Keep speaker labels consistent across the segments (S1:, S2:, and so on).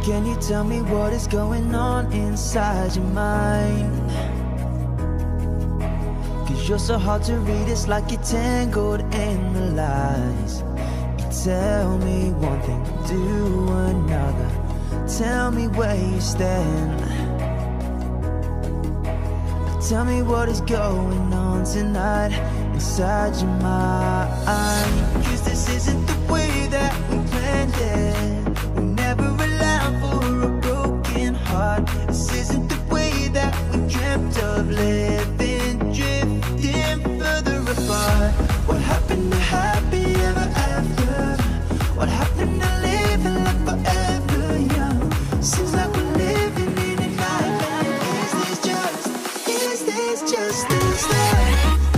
S1: Can you tell me what is going on inside your mind? Cause you're so hard to read, it's like you're tangled in the lies. You tell me one thing, do another. Tell me where you stand. Tell me what is going on tonight inside your mind. Cause this isn't the way that we planned it. We never allow for a broken heart. This isn't the way that we dreamt of living, drifting further apart. What happened to happy ever after? What happened to living like forever young? Seems like we're living in a nightmare. Is this just the start?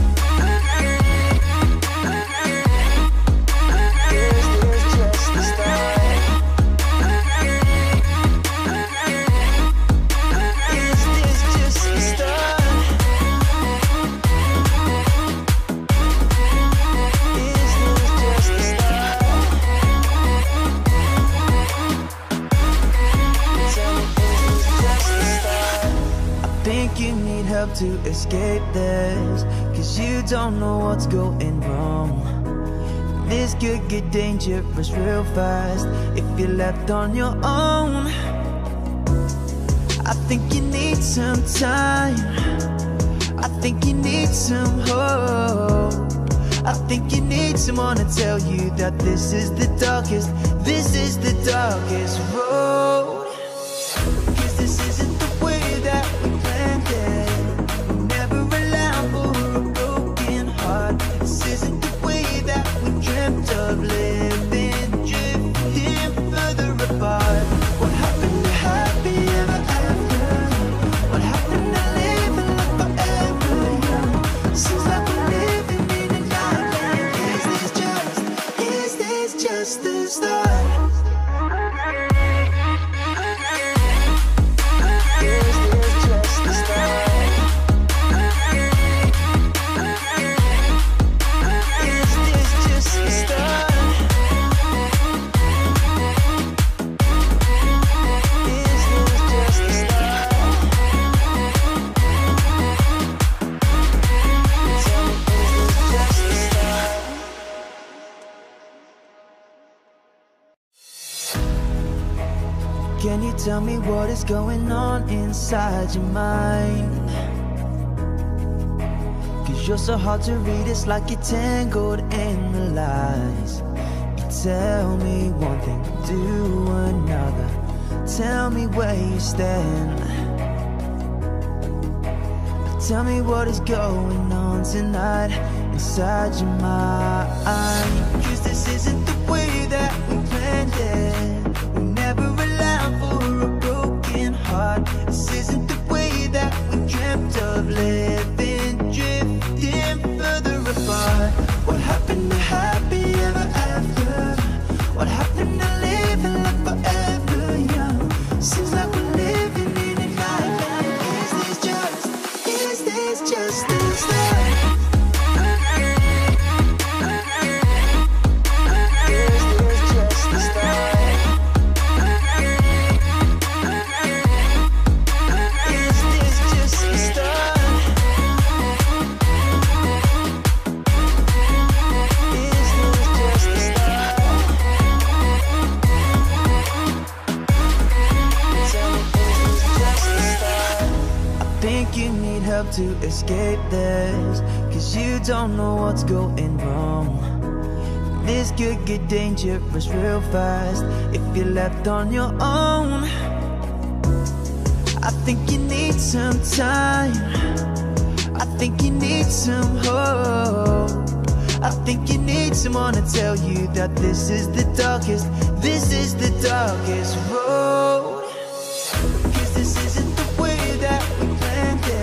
S1: To escape this, cause you don't know what's going wrong. This could get dangerous real fast if you're left on your own. I think you need some time, I think you need some hope. I think you need someone to tell you that this is the darkest road. Cause this isn't the way that we planned it. Of living, drifting further apart. What happened to happy ever after? What happened to living like forever young? Seems like we're living in a nightmare. Is this just the start? Is this just the start? Can you tell me what is going on inside your mind? Cause you're so hard to read, it's like you're tangled in the lies. You tell me one thing, do another. Tell me where you stand. Tell me what is going on tonight inside your mind. Cause this isn't the way that we planned it. We never allow for a broken heart. This isn't the way that we dreamt of living, drifting further apart. What happened to happy ever after? What happened to living like forever young? Seems like we're living in a nightmare. Is this just the start? To escape this, cause you don't know what's going wrong. This could get dangerous real fast if you're left on your own. I think you need some time, I think you need some hope. I think you need someone to tell you that this is the darkest road. Cause this isn't the way that we planned it.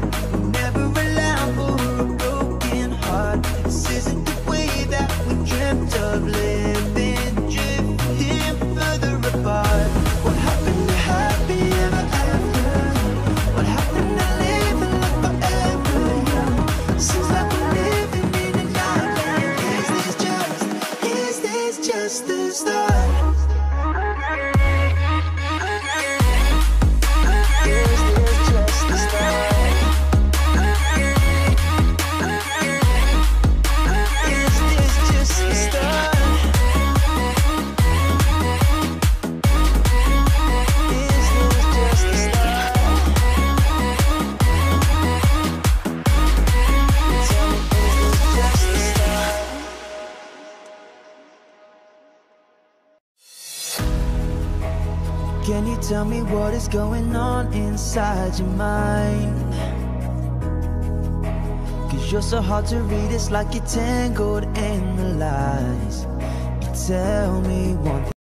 S1: Of living, drifting further apart. What happened to happy ever after? What happened to living like forever young? Seems like we're living in a nightmare. Is this just the start? you tell me what is going on inside your mind? 'Cause you're so hard to read, it's like you're tangled in the lies. You tell me one thing